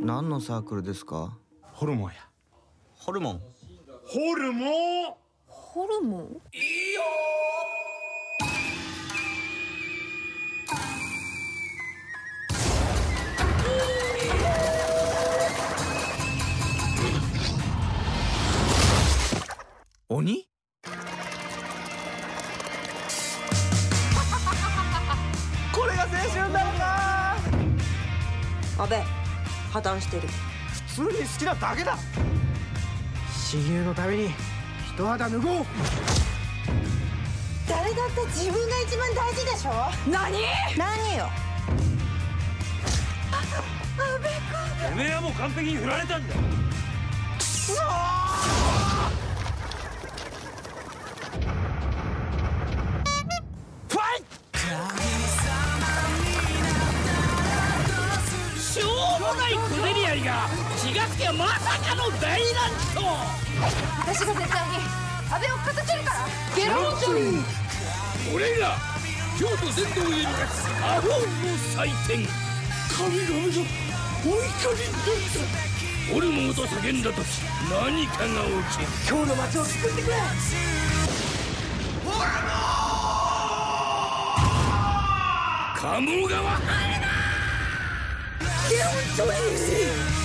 何のサークルですか？ ホルモンや。 ホルモン。 ホルモン。 ホルモン。 いいよ鬼？これが青春なのか。 阿部、破綻してる。 普通に好きなだけだ。 親友のために一肌脱ごう。 誰だって自分が一番大事でしょ。何よ。阿部君。 てめえはもう完璧に振られたんだ。 しょうもない小競り合いが気がつけまさかの大乱闘。 私が絶対に阿部を勝たせるから。ゲロンチョリー。 俺が京都全道より勝つ魔法の祭典。神々がお怒りになった。ホルモンと叫んだ時何かが起きる。 今日の街を救ってくれ。 鴨川入るな。 ゲロンチョリー。